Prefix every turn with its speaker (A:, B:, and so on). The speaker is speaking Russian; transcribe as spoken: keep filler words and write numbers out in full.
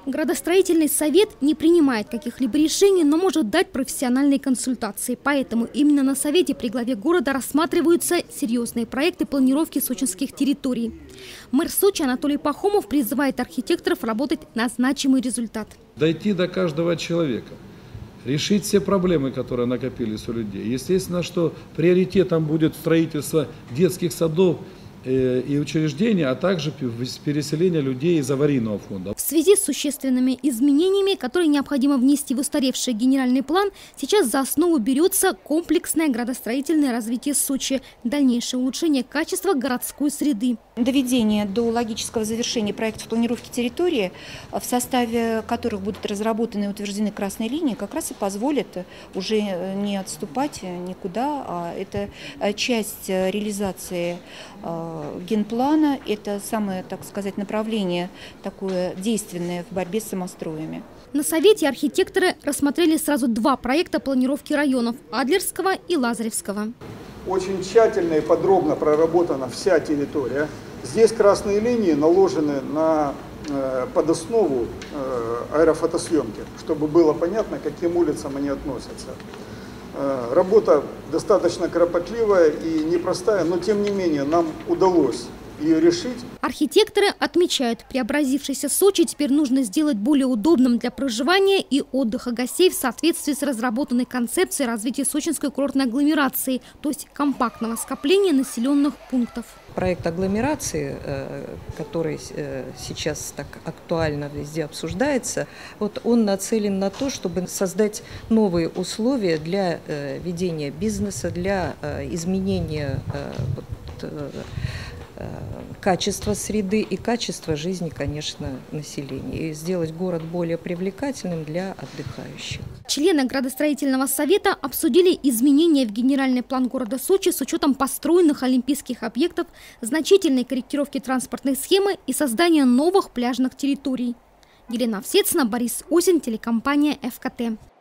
A: Градостроительный совет не принимает каких-либо решений, но может дать профессиональные консультации. Поэтому именно на совете при главе города рассматриваются серьезные проекты планировки сочинских территорий. Мэр Сочи Анатолий Пахомов призывает архитекторов работать на значимый результат. Дойти до каждого человека, решить все проблемы, которые накопились у людей. Естественно, что приоритетом будет строительство детских садов и учреждения, а также переселение людей из аварийного фонда. В связи с существенными изменениями, которые необходимо внести в устаревший генеральный план, сейчас за основу берется комплексное градостроительное развитие Сочи, дальнейшее улучшение качества городской среды.
B: Доведение до логического завершения проектов планировки территории, в составе которых будут разработаны и утверждены красные линии, как раз и позволит уже не отступать никуда, а это часть реализации генплана, это самое, так сказать, направление такое действенное в борьбе с самостроями.
A: На совете архитекторы рассмотрели сразу два проекта планировки районов – Адлерского и Лазаревского.
C: Очень тщательно и подробно проработана вся территория. Здесь красные линии наложены на э, подоснову э, аэрофотосъемки, чтобы было понятно, к каким улицам они относятся. Э, работа достаточно кропотливая и непростая, но тем не менее нам удалось ее решить.
A: Архитекторы отмечают, преобразившийся Сочи теперь нужно сделать более удобным для проживания и отдыха гостей в соответствии с разработанной концепцией развития сочинской курортной агломерации, то есть компактного скопления населенных пунктов.
D: Проект агломерации, который сейчас так актуально везде обсуждается, вот он нацелен на то, чтобы создать новые условия для ведения бизнеса, для изменения качества среды и качества жизни, конечно, населения. И сделать город более привлекательным для отдыхающих.
A: Члены градостроительного совета обсудили изменения в генеральный план города Сочи с учетом построенных олимпийских объектов, значительной корректировки транспортной схемы и создания новых пляжных территорий. Елена Овсецина, Борис Осин, телекомпания эф ка тэ.